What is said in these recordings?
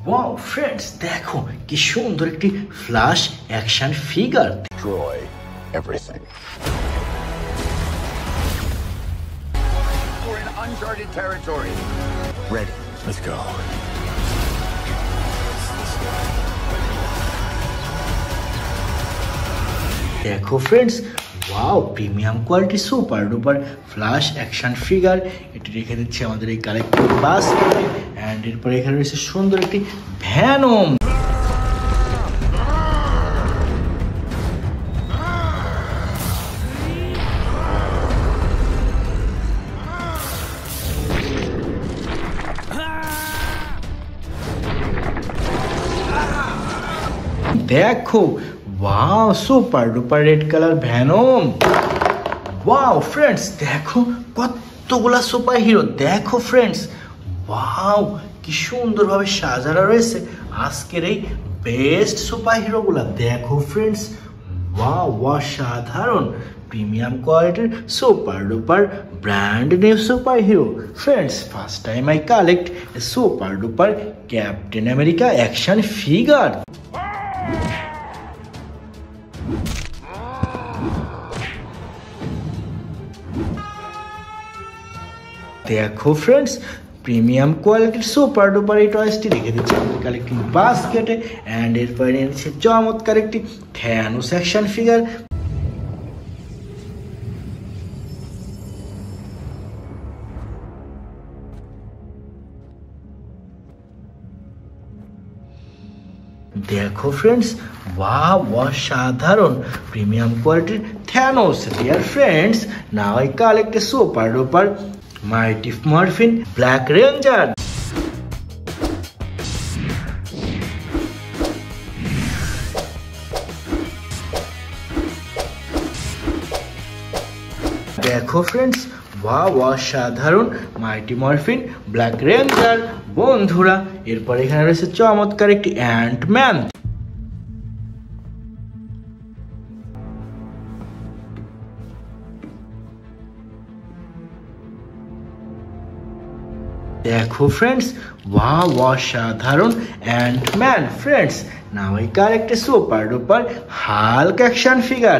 Wow friends, দেখো কি সুন্দর একটি flash action figure. Destroy everything. We're in uncharted territory. Ready. Let's go. দেখো friends, wow premium quality super duper flash action figure. এটি রেখে দিচ্ছে আমাদের এই কালেক্টিভ বাস্কেটে। অ্যান্ড এরপরে এখানে রয়েছে সুন্দর একটি ভ্যানম। দেখো wow super duper red colour Venom. Wow friends, দেখো কতগুলা সুপার হিরো। দেখো ফ্রেন্ডস, ওয়াও কি সুন্দরভাবে সাজানো রয়েছে আজকের এই বেস্ট সুপার হিরোগুলা। দেখো ফ্রেন্ডস, ওয়াও অসাধারণ প্রিমিয়াম কোয়ালিটির super duper brand new super hero. Friends, first time I collect a super duper Captain America action figure. দেখো ফ্রেন্ডস, প্রিমিয়াম কোয়ালিটির সুপার ডুপার এই টয়েসটি রেখে দিচ্ছে কালেক্টিং বাস্কেটে। অ্যান্ড এরপরে নিচ্ছে চমৎকার একটি থ্যানোস অ্যাকশন ফিগার। দেখো ফ্রেন্ডস, ওয়াও অসাধারণ প্রিমিয়াম কোয়ালিটির Thanos. Dear friends, now I collect a super duper mighty morphin black ranger. দেখো ফ্রেন্ডস, ওয়াও অসাধারণ মাইটি মরফিন ব্ল্যাক রেঞ্জার। বন্ধুরা, এরপর এখানে রয়েছে চমৎকার একটি অ্যান্টম্যান। দেখো ফ্রেন্ডস, ওয়াও অসাধারণ Ant Man. Friends, now I collect a super duper Hulk action figure.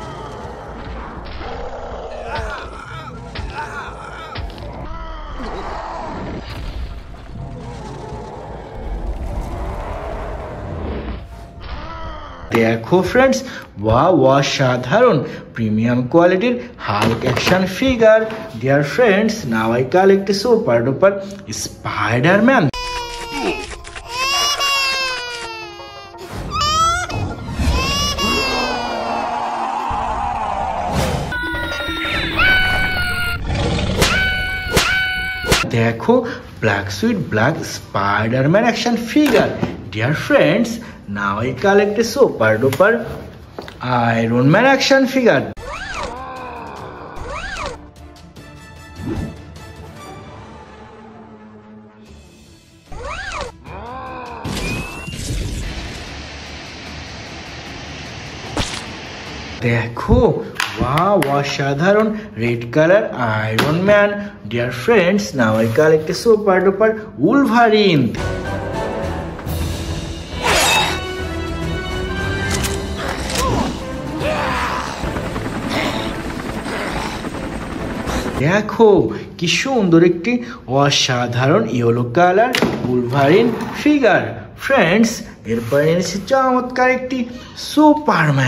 দেখো ফ্রেন্ডস, ওয়াও অসাধারণ প্রিমিয়াম কোয়ালিটির Hulk action figure. Dear friends, now I collect a super duper Spiderman. দেখো black suit black Spiderman action figure. Dear friends, now I collect a super duper Iron Man action figure. দেখো wow অসাধারণ red colour Iron Man. Dear friends, now I collect a super duper Wolverine. দেখো কি সুন্দর একটি অসাধারণ yellow colour Wolverine figure. Friends, এরপরে এনেছে চমৎকার একটি সুপারম্যান।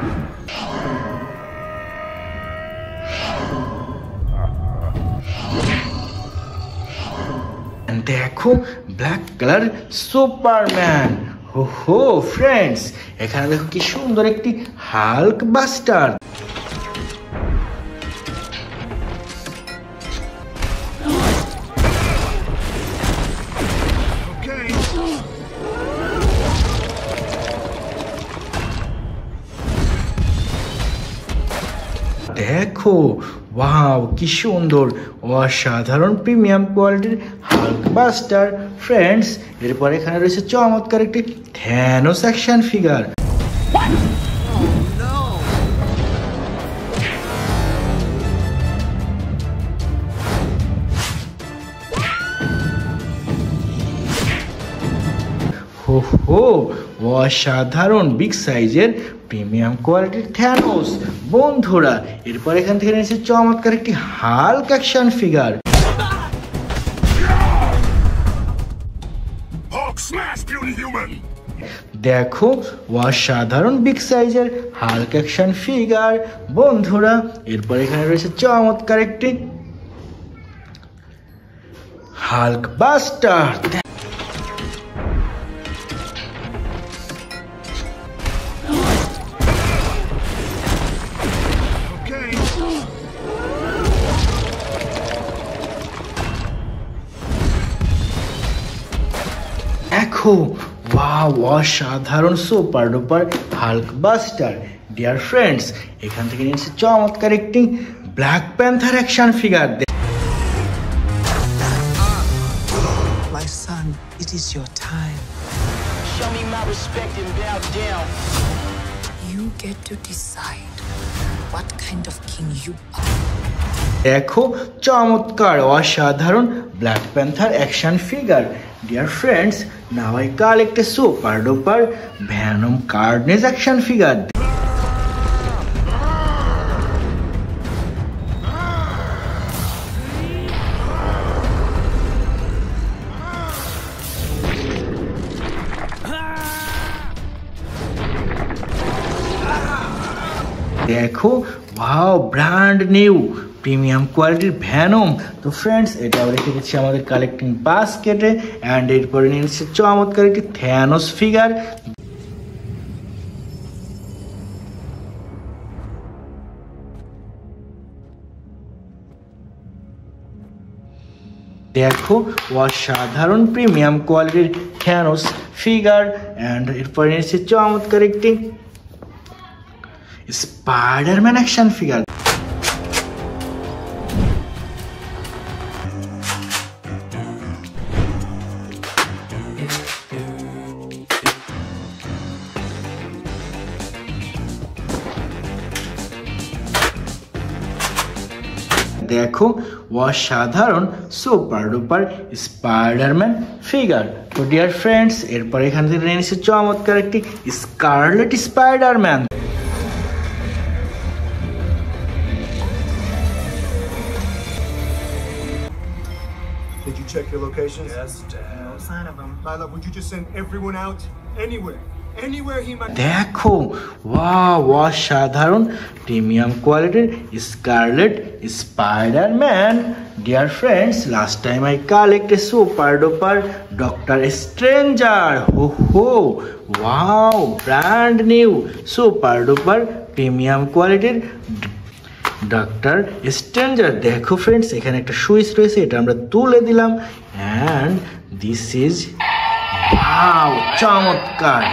দেখো ব্ল্যাক কালার সুপারম্যান। হো ফ্রেন্ডস, এখানে দেখো কি সুন্দর একটি হাল্ক বাস্টার। দেখো ওয়াও কি সুন্দর অসাধারণ প্রিমিয়াম কোয়ালিটির হাল্ক বাস্টার। ফ্রেন্ডস, এরপর এখানে রয়েছে চমৎকার একটি থ্যানোস অ্যাকশন ফিগার। হো হো, অসাধারণ বিগ সাইজের প্রিমিয়াম কোয়ালিটির থ্যানোস। বন্ধুরা এরপর এখান থেকে নিয়েছে চমৎকার একটি Hulk action figure. Hulk smash, puny human! দেখো অসাধারণ বিগ সাইজের হাল্ক অ্যাকশন ফিগার। বন্ধুরা এরপর এখানে রয়েছে চমৎকার একটি হাল্ক বাস্টার। দেখো ওয়াও, অসাধারণ super duper Hulk buster. Dear friends এখান থেকে নিয়েছে চমৎকার একটি black panther action figure. My son, it is your time. Show me my respect and bow down. You get to decide what kind of king you are. দেখো চমৎকার অসাধারণ black panther action figure. Dear friends now I collect a super duper venom carnage action figure. দেখো wow, brand new premium কোয়ালিটির venom. তো friends এটাও রেখে দিচ্ছি আমাদের কালেক্টিং বাস্কেটে। অ্যান্ড এরপরে নিয়ে নিচ্ছে চমৎকার একটি থ্যানোস ফিগার। দেখো অসাধারণ প্রিমিয়াম কোয়ালিটির থ্যানোস ফিগার। অ্যান্ড এরপরে নিচ্ছে চমৎকার একটি স্পাইডারম্যান অ্যাকশন ফিগার। দেখো অসাধারণ সুপার ডুপার স্পাইডারম্যান ফিগার। তো ডিয়ার ফ্রেন্ডস এরপর এখান থেকে নিয়ে নিচ্ছে চমৎকার একটি scarlet Spiderman. Did you check your locations? Yes, Dad. No sign of him. Lila, would you just send everyone out? Anywhere. Anywhere he might. দেখো ওয়াও, অসাধারণ প্রিমিয়াম কোয়ালিটির scarlet Spiderman. Dear friends last time I collect a super duper doctor stranger. হো হো, wow, brand new super duper premium কোয়ালিটির doctor stranger. দেখো friends এখানে একটা switch রয়েছে, এটা আমরা তুলে দিলাম। অ্যান্ড দিস ইজ ওয়াও, চমৎকার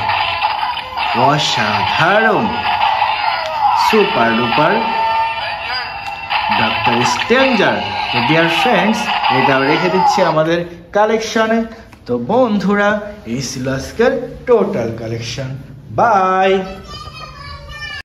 অসাধারণ সুপার ডুপার ডক্টর স্ট্রেঞ্জার। তো ডিয়ার ফ্রেন্ডস এটাও রেখে দিচ্ছি আমাদের কালেকশনে। তো বন্ধুরা এই ছিল আজকের টোটাল কালেকশন। বাই।